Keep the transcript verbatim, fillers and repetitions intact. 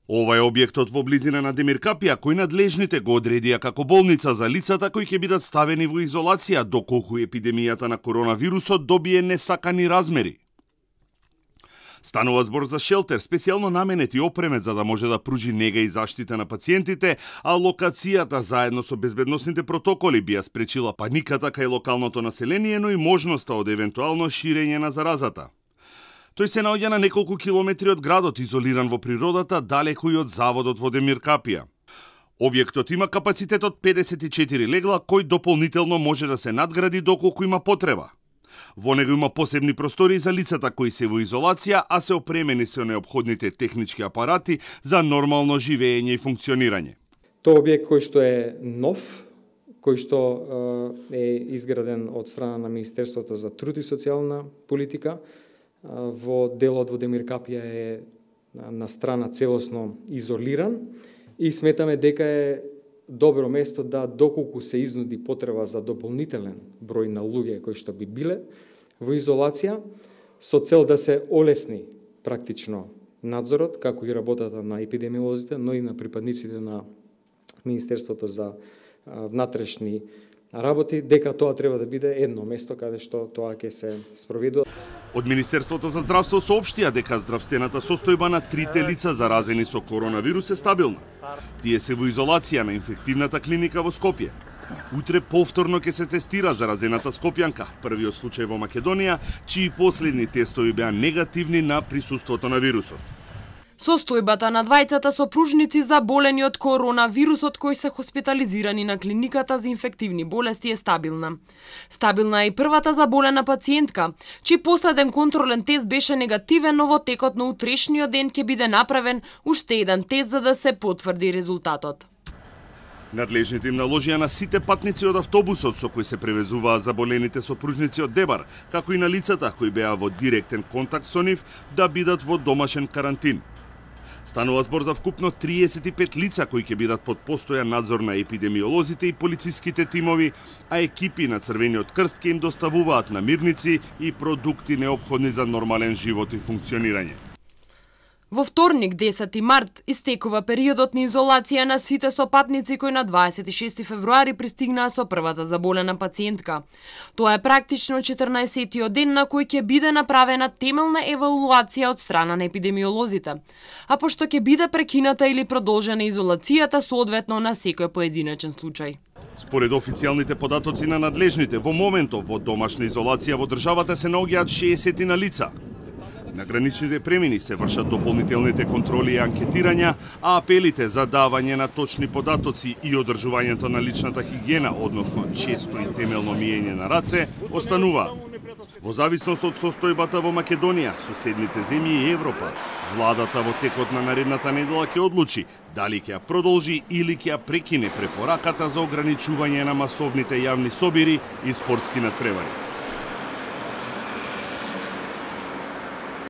Ова е објектот во близина на Демиркапија, кој надлежните го одредија како болница за лицата кои ќе бидат ставени во изолација доколку епидемијата на коронавирусот добие несакани размери. Станува збор за шелтер, специјално наменет и опремет за да може да пружи нега и заштита на пациентите, а локацијата заедно со безбедносните протоколи би ја спречила паниката кај локалното население, но и можноста од евентуално ширење на заразата. Тој се наоѓа на неколку километри од градот, изолиран во природата, далеку и од заводот во Демиркапија. Објектот има капацитет од педесет и четири легла, кој дополнително може да се надгради доколку има потреба. Во него има посебни простори за лицата кои се во изолација, а се опремени со неопходните технички апарати за нормално живење и функционирање. Тоа објект кој што е нов, кој што е изграден од страна на Министерството за труд и социјална политика, во делот во Демиркапија е на страна целосно изолиран и сметаме дека е добро место да доколку се изнуди потреба за дополнителен број на луѓе кои што би биле во изолација, со цел да се олесни практично надзорот, како и работата на епидемиолозите, но и на припадниците на Министерството за внатрешни работи, дека тоа треба да биде едно место каде што тоа ќе се спроведува. Од Министерството за здравство соопштија дека здравствената состојба на трите лица заразени со коронавирус е стабилна. Тие се во изолација на инфективната клиника во Скопје. Утре повторно ќе се тестира заразената скопјанка, првиот случај во Македонија, чии последни тестови беа негативни на присуството на вирусот. Состојбата на двајцата сопружници заболени од коронавирусот кои се хоспитализирани на клиниката за инфективни болести е стабилна. Стабилна е и првата заболена пациентка, чиј последен контролен тест беше негативен, но во текот на утрешниот ден ќе биде направен уште еден тест за да се потврди резултатот. Надлежните им наложија на сите патници од автобусот со кој се превезуваа заболените сопружници од Дебар, како и на лицата кои беа во директен контакт со нив, да бидат во домашен карантин. Станува збор за вкупно триесет и пет лица кои ќе бидат под постојан надзор на епидемиолозите и полициските тимови, а екипи на Црвениот крст ќе им доставуваат намирници и продукти неопходни за нормален живот и функционирање. Во вторник, десети март, истекува периодот на изолација на сите сопатници кои на дваесет и шести февруари пристигнаа со првата заболена пациентка. Тоа е практично четрнаесеттиот ден на кој ќе биде направена темелна евалуација од страна на епидемиолозите, а пошто ќе биде прекината или продолжена изолацијата соодветно на секој поединечен случај. Според официјалните податоци на надлежните, во моментов во домашна изолација во државата се наоѓаат шеесет на лица. На граничните премини се вршат дополнителните контроли и анкетирања, а апелите за давање на точни податоци и одржувањето на личната хигиена, односно често и темелно миење на раце, остануваат. Во зависност од состојбата во Македонија, соседните земји и Европа, владата во текот на наредната недела ќе одлучи дали ќе ја продолжи или ќе ја прекине препораката за ограничување на масовните јавни собири и спортски надпревари.